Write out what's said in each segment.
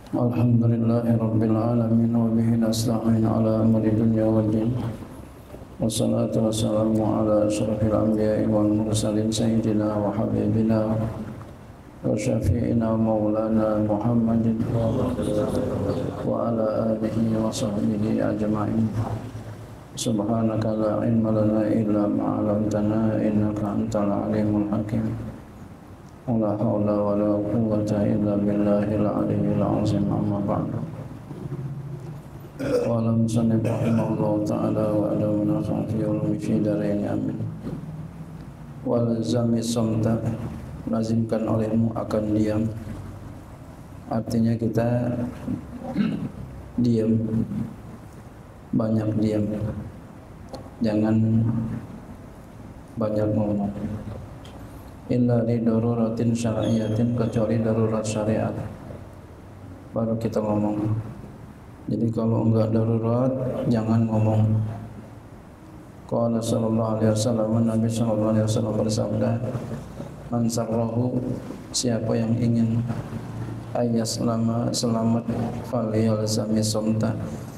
Alhamdulillahi Rabbil Alamin wa bihi nasta'in ala amri dunya wal din wassalatu wassalamu ala asyrafil anbiya'i wal mursalin sayyidina wa habibina wa syafi'ina maulana Muhammadin wa ala alihi wa sahbihi ajma'in. Subhanaka la ilma lana illa ma 'allamtana innaka antal alimul hakim. La haula wa la quwwata illa billahil aliyyil azim. Amma ba'du. Wa lam sanib rahimahullah ta'ala wa adamuna khafiyul fi darain amin. Wal zami samta, lazimkan olehmu akan diam. Artinya kita diam, banyak diam, jangan banyak ngomong. Illa li daruratin syar'iyatin, kecuali darurat syariat baru kita ngomong. Jadi kalau enggak darurat jangan ngomong. Qala sallallahu alaihi wasallam, Nabi sallallahu alaihi wasallam bersabda, man sarrahu, siapa yang ingin selamat falyalzami sumta,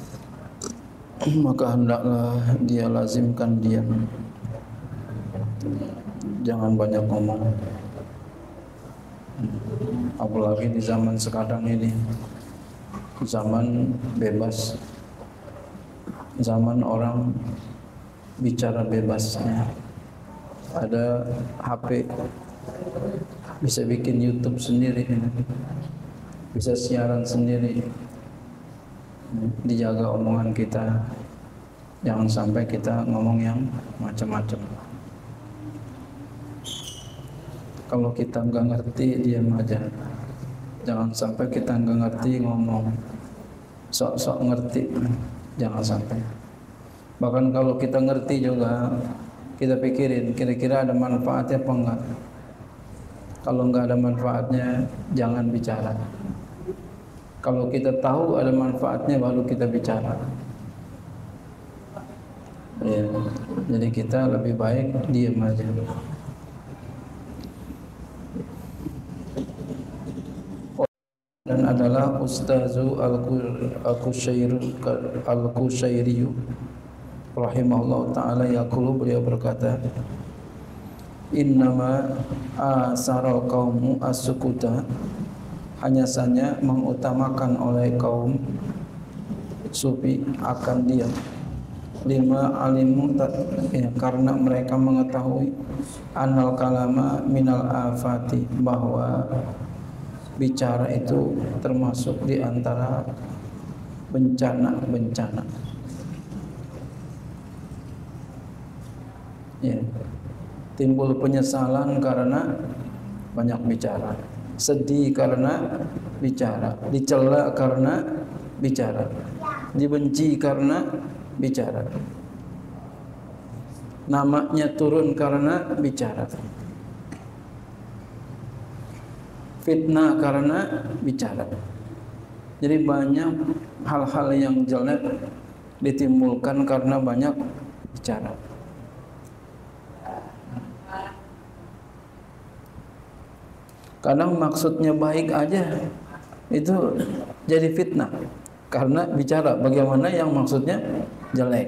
maka hendaklah dia lazimkan diam, jangan banyak ngomong. Apalagi di zaman sekarang ini, zaman bebas, zaman orang bicara bebasnya. Ada HP, bisa bikin YouTube sendiri, bisa siaran sendiri. Dijaga omongan kita, jangan sampai kita ngomong yang macam-macam. Kalau kita nggak ngerti, diam aja. Jangan sampai kita nggak ngerti ngomong sok-sok ngerti, jangan sampai. Bahkan kalau kita ngerti juga, kita pikirin kira-kira ada manfaatnya apa enggak. Kalau nggak ada manfaatnya, jangan bicara. Kalau kita tahu ada manfaatnya, baru kita bicara. Ya, jadi kita lebih baik diam aja. Dan adalah Ustazu Al-Qushairi rahimahullah ta'ala yaqulu, beliau berkata, innama asaral qaumu as-sukuta, hanya saja mengutamakan oleh kaum sufi akan diam. Lima alimu, ya, karena mereka mengetahui anal kalama minal afati, bahwa bicara itu termasuk di antara bencana-bencana. Ya. Timbul penyesalan karena banyak bicara, sedih karena bicara, dicela karena bicara, dibenci karena bicara, namanya turun karena bicara, fitnah karena bicara. Jadi banyak hal-hal yang jelek ditimbulkan karena banyak bicara. Kadang maksudnya baik aja itu jadi fitnah karena bicara bagaimana yang maksudnya jelek.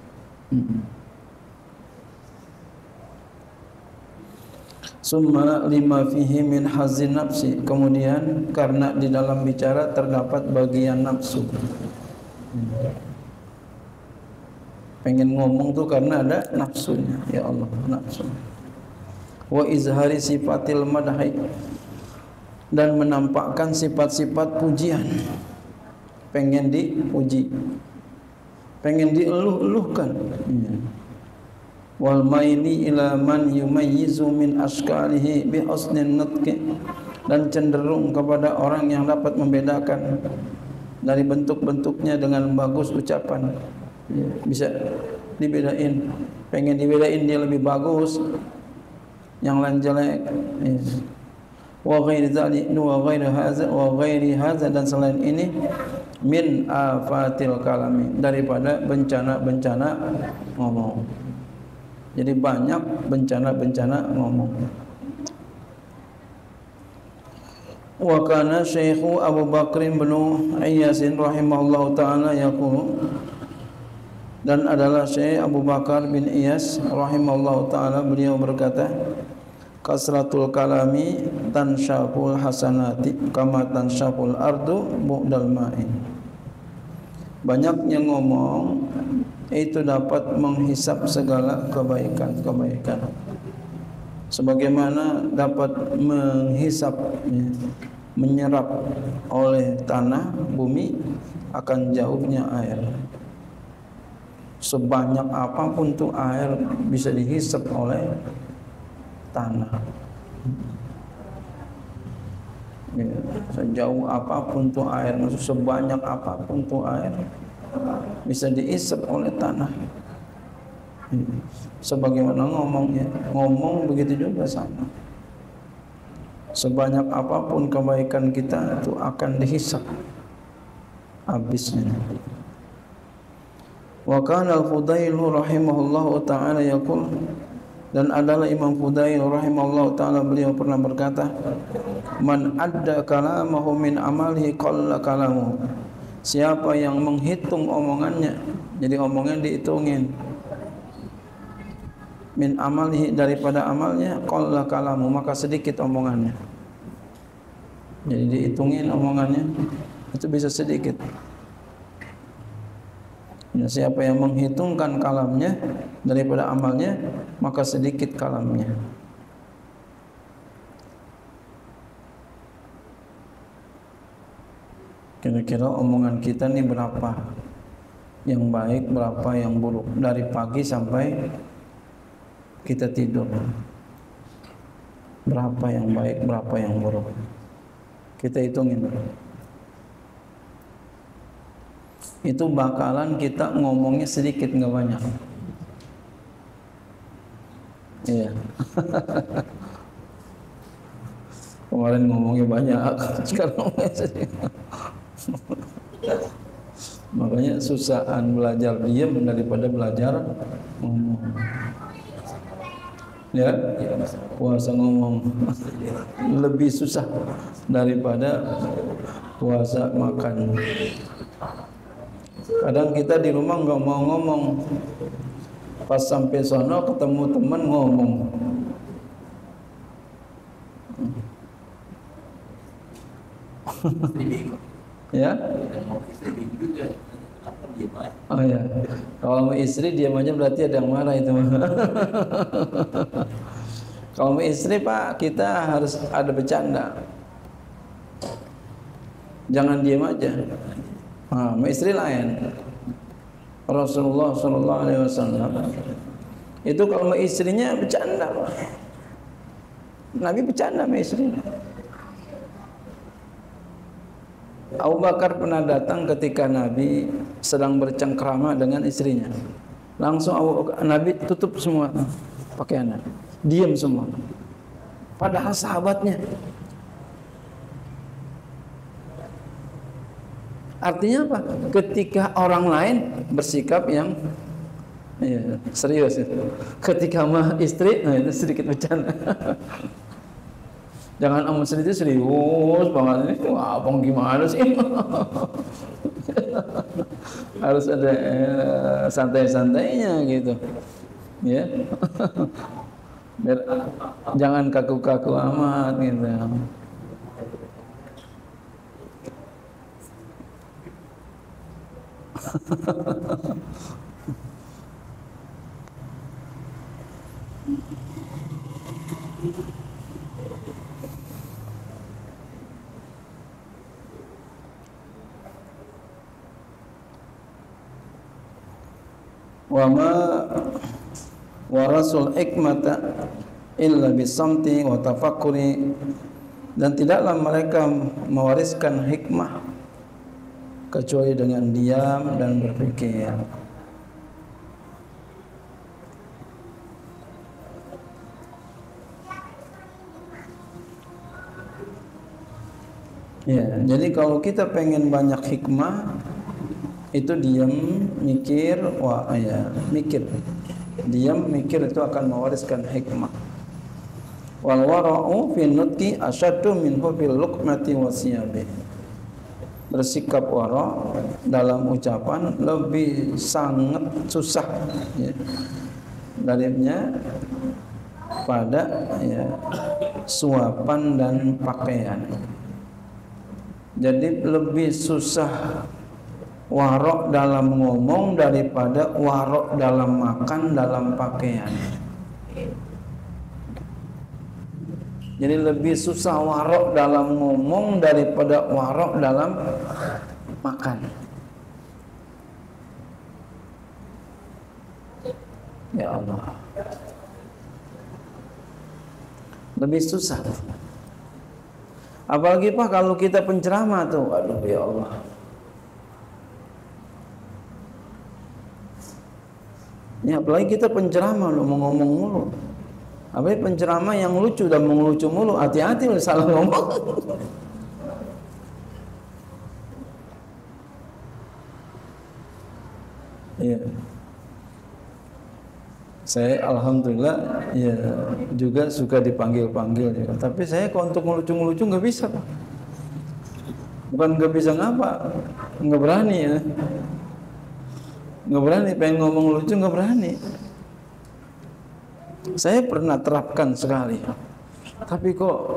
Summa lima fihi min hazin nafsi, kemudian karena di dalam bicara terdapat bagian nafsu. Pengen ngomong tuh karena ada nafsunya, ya Allah, nafsu. Wa izhari sifatil madhi, dan menampakkan sifat-sifat pujian. Pengen dipuji, pengen dieluh-eluhkan. Wal maili ila man yumayyizu min ashkalihi bi husnin nutqi, dan cenderung kepada orang yang dapat membedakan dari bentuk-bentuknya dengan bagus ucapan. Bisa dibedain, pengen dibedain dia lebih bagus, yang lain jelek. Wa ghairi dzalik wa ghairi hadza, dan selain ini min afatil kalami, daripada bencana-bencana ngomong. Jadi banyak bencana-bencana ngomong. Wa kana Syekhu Abu Bakr bin Iyas rahimahullahu taala yaqulu, dan adalah Syekh Abu Bakar bin Iyas rahimahullahu taala, beliau berkata, kasratul kalami tansyaful hasanati kama tansyaful ardu bu'dal ma'i. Banyaknya ngomong itu dapat menghisap segala kebaikan-kebaikan, sebagaimana dapat menghisap, menyerap oleh tanah bumi akan jauhnya air. Sebanyak apapun tuh air bisa dihisap oleh tanah. Sejauh apapun tuh air, maksud sebanyak apapun tuh air bisa dihisap oleh tanah. Sebagaimana ngomongnya, ngomong begitu juga sama. Sebanyak apapun kebaikan kita itu akan dihisap habisnya. Wa kana al-Fudail rahimahullahu taala yaqul, dan adalah Imam Fudail rahimahullahu taala, beliau pernah berkata, man adda kalamahu min amalihi qalla kalamu. Siapa yang menghitung omongannya, jadi omongan dihitungin, min amalihi daripada amalnya, qalla kalamu maka sedikit omongannya. Jadi dihitungin omongannya itu bisa sedikit. Ya, siapa yang menghitungkan kalamnya daripada amalnya, maka sedikit kalamnya. Kira-kira omongan kita nih berapa yang baik, berapa yang buruk, dari pagi sampai kita tidur. Berapa yang baik, berapa yang buruk, kita hitungin. Itu bakalan kita ngomongnya sedikit, nggak banyak. Iya. Kemarin ngomongnya banyak, sekarang ngomongnya sedikit. Makanya susahan belajar diam daripada belajar ngomong. Ya, puasa ngomong lebih susah daripada puasa makan. Kadang kita di rumah nggak mau ngomong, pas sampai sono ketemu teman ngomong. Ya? Oh ya, kalau mau istri diam aja berarti ada yang marah itu. Kalau mau istri Pak, kita harus ada bercanda. Jangan diam aja. Nah, istri lain. Rasulullah sallallahu alaihi wasallam itu kalau istrinya bercanda, Pak. Nabi bercanda sama istrinya. Abu Bakar pernah datang ketika Nabi sedang bercengkrama dengan istrinya. Langsung Nabi tutup semua pakaiannya, diam semua. Padahal sahabatnya. Artinya apa? Ketika orang lain bersikap yang serius itu. Ketika mah istri, nah itu sedikit bercanda. Jangan amat sedikit serius banget, ini abang gimana sih? Harus ada santai-santainya gitu, ya. Biar jangan kaku-kaku amat gitu. Wa ma warasul hikmata illa bisamti wa tafakkuri, dan tidaklah mereka mewariskan hikmah kecuali dengan diam dan berpikir. Ya, jadi kalau kita pengen banyak hikmah, itu diam, mikir, mikir. Diam, mikir itu akan mewariskan hikmah. Wal wara'u fi nutqi asyaddu minhu fil luqmati wasiyabi. Bersikap wara dalam ucapan lebih sangat susah ya, darinya pada ya, suapan dan pakaian. Jadi lebih susah warok dalam ngomong daripada warok dalam makan, dalam pakaian. Jadi lebih susah warok dalam ngomong daripada warok dalam makan. Ya Allah, lebih susah. Apalagi Pak kalau kita penceramah tuh, aduh ya Allah. Ya apalagi kita penceramah loh, mau ngomong mulu. Apalagi penceramah yang lucu dan mengelucu mulu, hati-hati loh salah ngomong. Iya. Saya alhamdulillah ya juga suka dipanggil-panggil ya. Tapi saya kalau untuk ngelucu-ngelucu nggak bisa Pak. Bukan nggak bisa ngapa, nggak berani ya. Nggak berani, pengen ngomong lucu nggak berani. Saya pernah terapkan sekali, tapi kok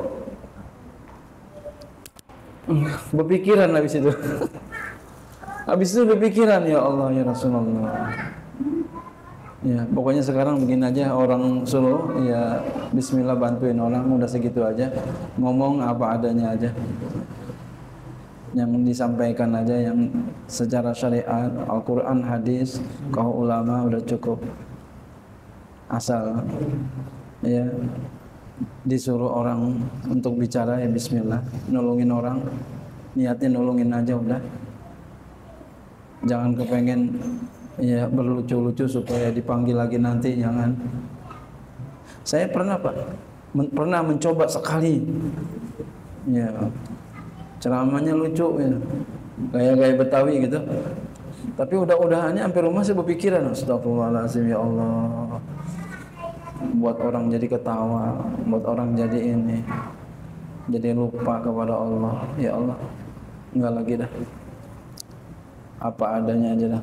berpikiran habis itu. Habis itu berpikiran, ya Allah ya Rasulullah. Ya pokoknya sekarang begini aja, orang suruh ya Bismillah bantuin orang, udah segitu aja, ngomong apa adanya aja, yang disampaikan aja yang secara syariat, Al-Quran, hadis, kaul ulama udah cukup. Asal ya disuruh orang untuk bicara ya Bismillah, nolongin orang, niatnya nolongin aja udah. Jangan kepengen ya berlucu-lucu supaya dipanggil lagi nanti, jangan. Saya pernah Pak, pernah mencoba sekali ya, ceramahnya lucu ya, gaya-gaya Betawi gitu. Tapi udah-udahannya hampir rumah saya berpikiran, astagfirullahaladzim ya Allah, buat orang jadi ketawa, buat orang jadi ini, jadi lupa kepada Allah. Ya Allah, enggak lagi dah, apa adanya aja dah.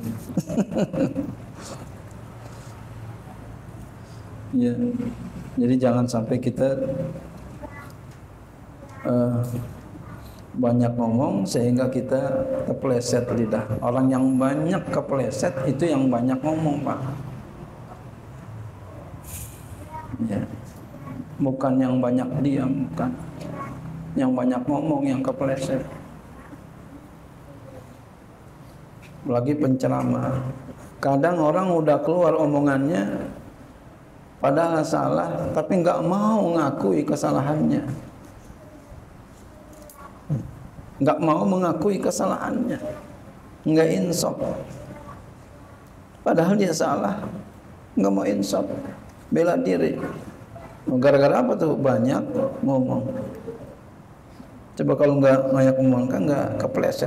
Ya, jadi jangan sampai kita banyak ngomong sehingga kita kepleset lidah. Orang yang banyak kepleset itu yang banyak ngomong Pak. Ya. Bukan yang banyak diam, bukan. Yang banyak ngomong yang kepleset. Lagi penceramah. Kadang orang udah keluar omongannya padahal salah, tapi nggak mau ngakui kesalahannya. Nggak mau mengakui kesalahannya, nggak insaf. Padahal dia salah, nggak mau insaf, bela diri. Gara-gara apa tuh? Banyak ngomong. Coba kalau nggak banyak ngomong kan nggak kepleset.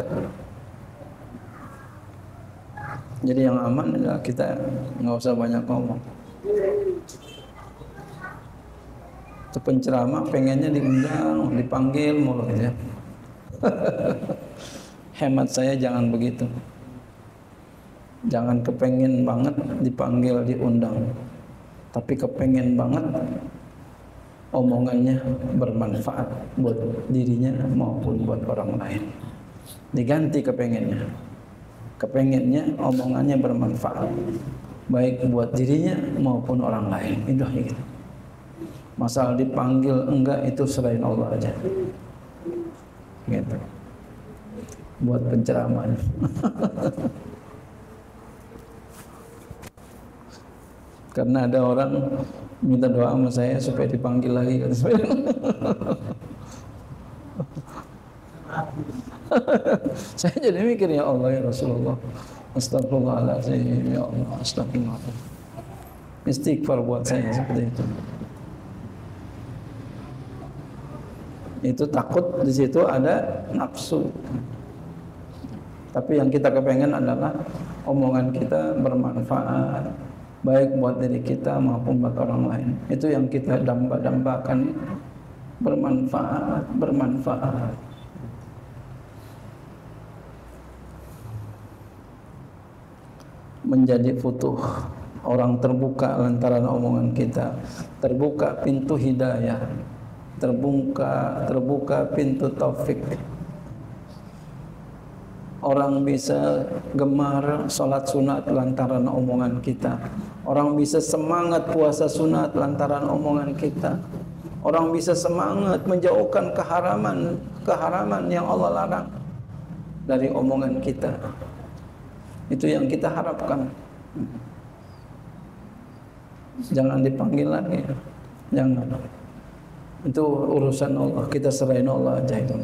Jadi yang aman adalah kita nggak usah banyak ngomong. Itu penceramah pengennya diundang, dipanggil mulu gitu ya. Hemat saya jangan begitu. Jangan kepengen banget dipanggil, diundang, tapi kepengen banget omongannya bermanfaat buat dirinya maupun buat orang lain. Diganti kepengennya. Kepengennya omongannya bermanfaat baik buat dirinya maupun orang lain. Itu gitu. Masalah dipanggil enggak itu selain Allah aja. Gitu. Buat penceraman. Karena ada orang minta doa sama saya supaya dipanggil lagi kata saya. Saya jadi mikir, ya Allah ya Rasulullah, astagfirullahaladzim, ya Allah, astagfirullah. Istighfar buat saya seperti itu. Itu takut di situ ada nafsu. Tapi yang kita kepengen adalah omongan kita bermanfaat baik buat diri kita maupun buat orang lain. Itu yang kita damba-dambakan, bermanfaat. Menjadi futuh, orang terbuka lantaran omongan kita, terbuka pintu hidayah, terbuka pintu taufik. Orang bisa gemar sholat sunat lantaran omongan kita. Orang bisa semangat puasa sunat lantaran omongan kita. Orang bisa semangat menjauhkan keharaman yang Allah larang dari omongan kita. Itu yang kita harapkan. Jangan dipanggil lagi. Jangan. Itu urusan Allah. Kita serahin Allah aja itu.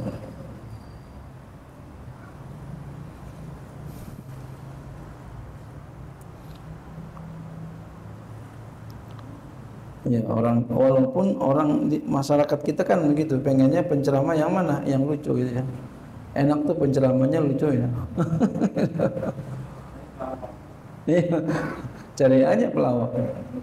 Ya, walaupun orang di masyarakat kita kan begitu, pengennya penceramah yang mana, yang lucu gitu ya. Enak tuh penceramahnya lucu ya. Cari aja pelawak.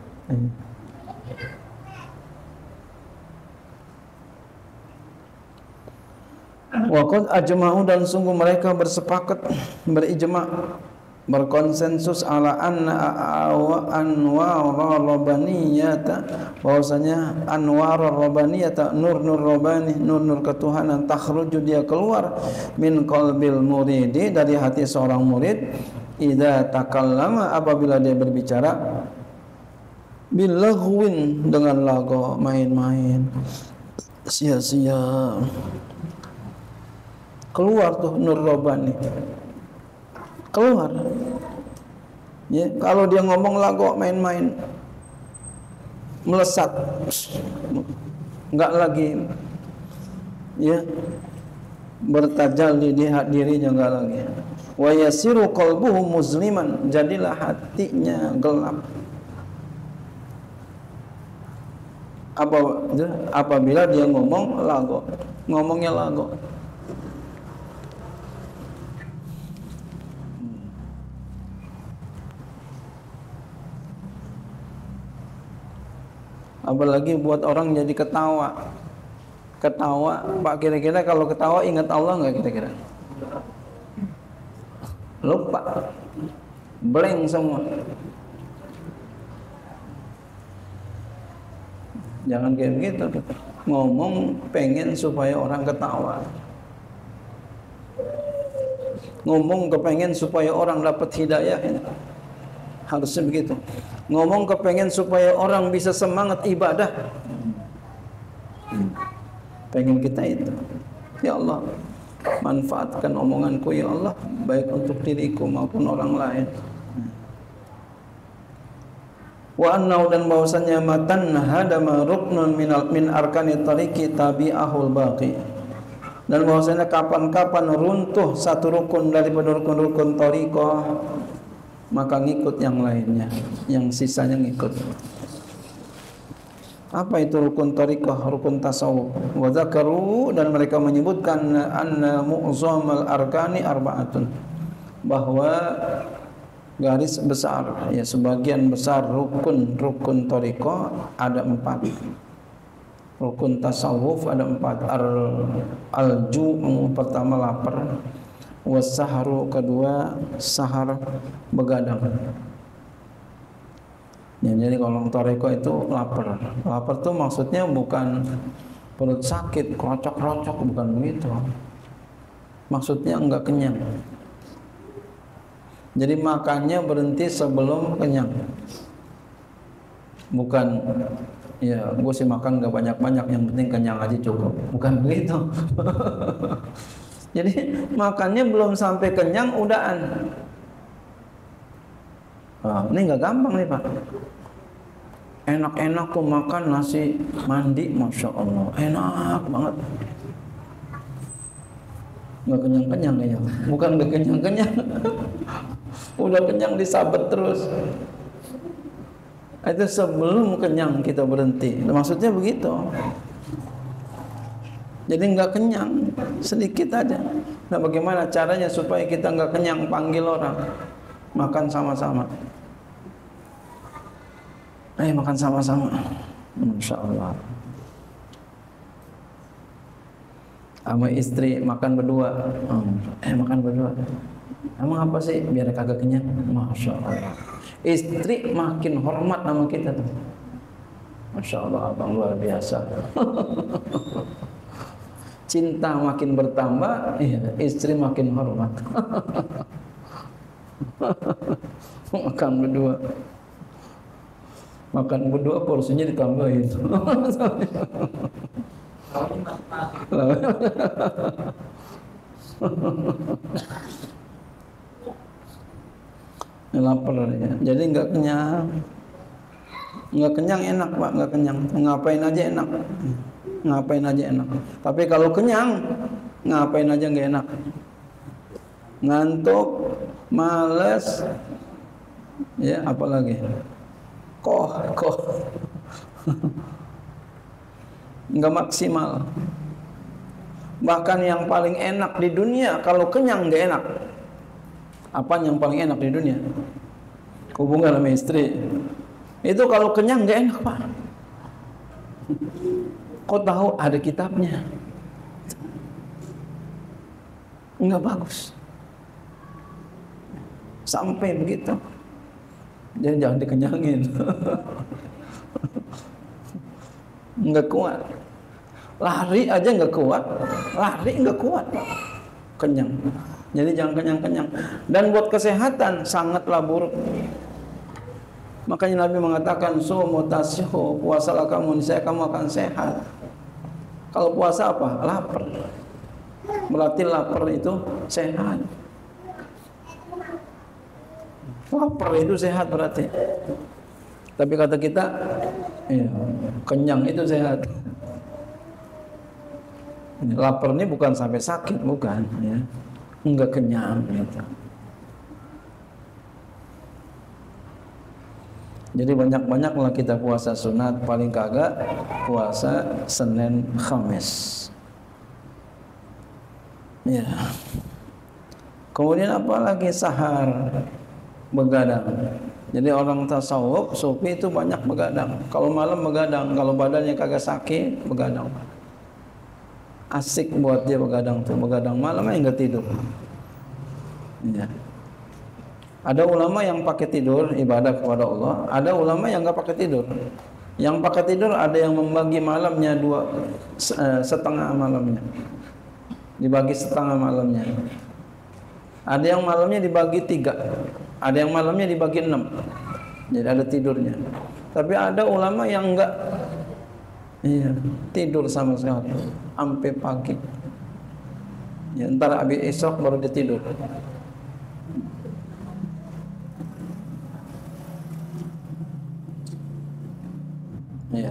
Waqad ajma'u, dan sungguh mereka bersepakat, berijma', berkonsensus ala anna anwar rabbaniyata, bahwasanya anwar rabbaniyata, nur-nur rabbani, nur-nur ketuhanan, takhruju, dia keluar, min qalbil muridi, dari hati seorang murid, idza takallama, apabila dia berbicara, bilaghwin, dengan lagu, main-main, sia-sia. Keluar tuh nur rabbani, keluar. Ya, kalau dia ngomong lagu, main-main, melesat, enggak lagi ya bertajalli di dirinya, enggak lagi. Wa yasiru qalbuhu muzliman, jadilah hatinya gelap. Apabila dia ngomong lagu, ngomongnya lagu. Apalagi buat orang jadi ketawa. Pak, kira-kira kalau ketawa ingat Allah nggak kira-kira? Lupa, blank semua. Jangan kayak begitu. Ngomong pengen supaya orang ketawa. Ngomong kepengen supaya orang dapat hidayah. Harusnya begitu. Ngomong kepengen supaya orang bisa semangat ibadah. Pengen kita itu. Ya Allah, manfaatkan omonganku ya Allah, baik untuk diriku maupun orang lain. Wa annahu, dan bahwasannya matan hadama ruknun min arkani tariqi tabi'ahul baqi, dan bahwasanya kapan-kapan runtuh satu rukun daripada rukun-rukun thariqah, maka ngikut yang lainnya, yang sisanya ngikut. Apa itu rukun thariqah, rukun tasawuf? Wa dzakaru, dan mereka menyebutkan anna mu'zamal arkani arba'atun, bahwa garis besar, ya sebagian besar rukun thariqah ada 4. Rukun tasawuf ada 4. Al-ju', pertama lapar. Wasahru, kedua sahar, begadang. Ya, jadi kalau thariqah itu lapar. Lapar tuh maksudnya bukan perut sakit, krocok-krocok, bukan begitu. Maksudnya enggak kenyang. Jadi makannya berhenti sebelum kenyang. Bukan ya gue sih makan enggak banyak-banyak, yang penting kenyang aja cukup. Bukan begitu. Jadi makannya belum sampai kenyang udahan. Ini nggak gampang nih Pak. Enak-enak kok makan nasi mandi, masya Allah, enak banget. Nggak kenyang-kenyang ya. Bukan nggak kenyang-kenyang. Udah kenyang disabet terus. Itu sebelum kenyang kita berhenti. Maksudnya begitu. Jadi nggak kenyang, sedikit aja. Nah, bagaimana caranya supaya kita nggak kenyang? Panggil orang, makan sama-sama. Ayo makan sama-sama. Masya Allah. Sama istri makan berdua. Makan berdua. Emang apa sih? Biar kagak kenyang. Masya Allah. Istri makin hormat sama kita tuh. Masya Allah, abang luar biasa. Cinta makin bertambah, istri makin hormat. Makan berdua. Makan berdua porsinya ditambahin. Lapar ya. Jadi nggak kenyang. Nggak kenyang enak Pak, nggak kenyang. Ngapain aja enak. Ngapain aja enak. Tapi kalau kenyang, ngapain aja nggak enak. Ngantuk, males, ya apalagi. Koh. Nggak maksimal. Bahkan yang paling enak di dunia kalau kenyang nggak enak. Apa yang paling enak di dunia? Hubungan sama istri. Itu kalau kenyang nggak enak Pak. Kau tahu ada kitabnya. Nggak bagus. Sampai begitu. Jadi jangan dikenyangin. Nggak kuat. Lari aja nggak kuat. Lari nggak kuat. Kenyang. Jadi jangan kenyang-kenyang. Dan buat kesehatan sangatlah buruk. Makanya Nabi mengatakan sumu tasihu, puasalah kamu, niscaya kamu akan sehat. Kalau puasa apa? Lapar. Berarti lapar itu sehat. Lapar itu sehat berarti. Tapi kata kita, kenyang itu sehat. Lapar ini bukan sampai sakit, bukan. Ya. Enggak kenyang gitu. Jadi banyak-banyaklah kita puasa sunat, paling kagak puasa Senin Khamis. Ya. Kemudian apa lagi? Sahar, begadang. Jadi orang tasawuf, sufi itu banyak begadang. Kalau malam begadang, kalau badannya kagak sakit, begadang. Asik buat dia begadang tuh, begadang malam enggak tidur. Ya. Ada ulama yang pakai tidur ibadah kepada Allah, ada ulama yang enggak pakai tidur. Yang pakai tidur ada yang membagi malamnya setengah malamnya. Dibagi setengah malamnya. Ada yang malamnya dibagi 3. Ada yang malamnya dibagi 6. Jadi ada tidurnya. Tapi ada ulama yang enggak tidur sama sekali sampai pagi. Ya, ntar habis esok baru dia tidur. Ya.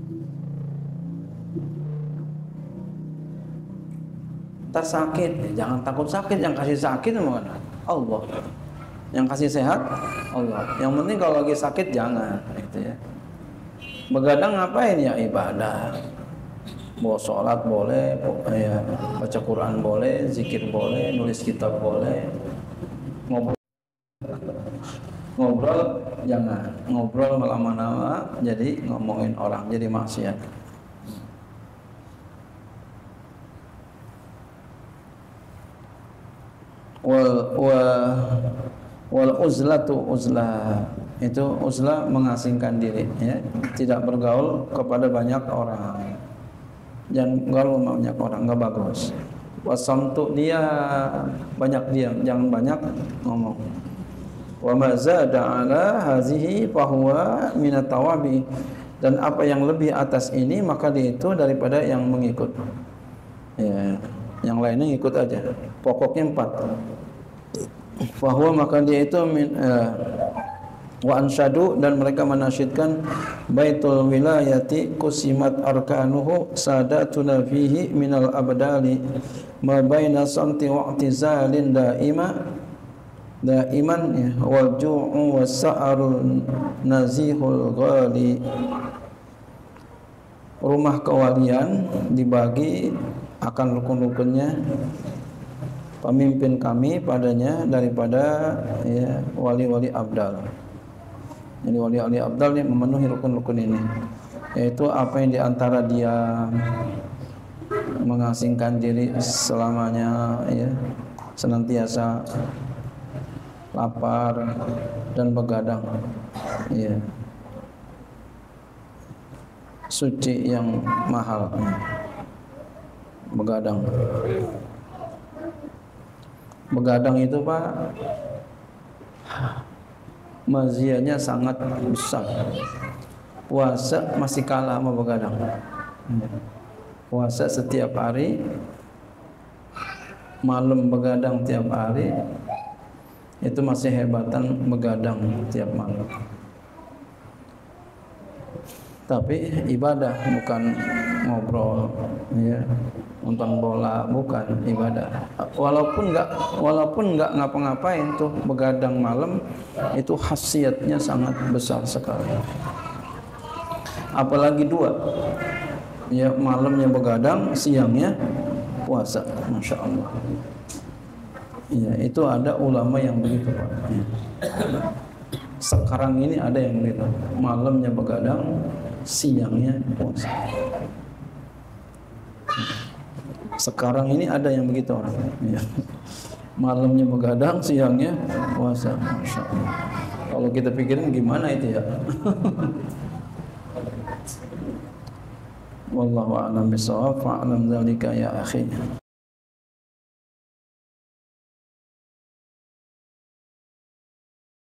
Ntar sakit, jangan takut sakit. Yang kasih sakit mana? Allah. Yang kasih sehat Allah. Yang penting kalau lagi sakit jangan, gitu ya. Begadang ngapain ya? Ibadah. Mau sholat boleh, ya, baca Quran boleh, zikir boleh, nulis kitab boleh, ngobrol jangan, ngobrol lama-lama jadi ngomongin orang, jadi maksiat. Wal uzlatu uzlah, itu uzlah mengasingkan diri, ya, tidak bergaul kepada banyak orang. Jangan gaul sama banyak orang, nggak bagus. Wasamtu, dia banyak diam, jangan banyak ngomong. Wa ma zada ala hazihi fahuwa minat tawabi, dan apa yang lebih atas ini maka dia itu daripada yang mengikut. Ya, yang lainnya ikut aja. Pokoknya 4. Fahuwa, maka dia itu wa ansyadu, dan mereka menasyidkan baitul wilayati kusimat arkanuhu sadatuna fihi minal abdali ma baina samti wa i'tizalin daiman ya, wal ju'u was sa'arun nazihul ghali. Rumah kewalian dibagi akan rukun-rukunnya, pemimpin kami padanya daripada ya, wali-wali abdal. Jadi wali-wali abdal ini memenuhi rukun-rukun ini, yaitu apa yang diantara dia mengasingkan diri selamanya, ya, senantiasa lapar dan begadang, ya, suci yang mahal, begadang. Begadang itu Pak, mazianya sangat besar. Puasa masih kalah sama begadang. Puasa setiap hari, malam begadang tiap hari, itu masih hebatan begadang tiap malam. Tapi ibadah bukan ngobrol, ya, nonton bola, bukan ibadah. Walaupun nggak ngapa-ngapain tuh begadang malam, itu khasiatnya sangat besar sekali. Apalagi dua, ya, malamnya begadang, siangnya puasa, masya Allah. Ya, itu ada ulama yang begitu Pak. Ya. Sekarang ini ada yang begitu, malamnya begadang, siangnya puasa. Sekarang ini ada yang begitu orang, ya. Malamnya begadang, siangnya puasa, masya Allah. Kalau kita pikirin gimana itu ya. Wallahu a'lam bishawab, fa'lam dzalika ya akhi.